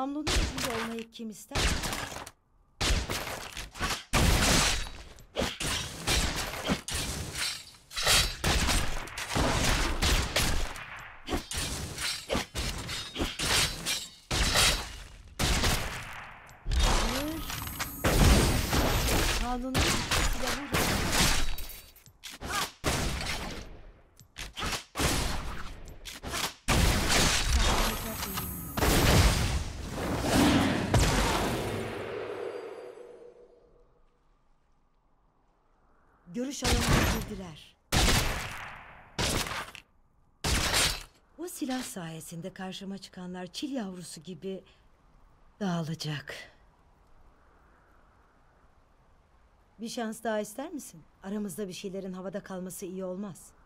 Namlunun ucunda olmayı kim ister? Kanunun silahı. Görüş alanına girdiler. Bu silah sayesinde karşıma çıkanlar çil yavrusu gibi dağılacak. Bir şans daha ister misin? Aramızda bir şeylerin havada kalması iyi olmaz.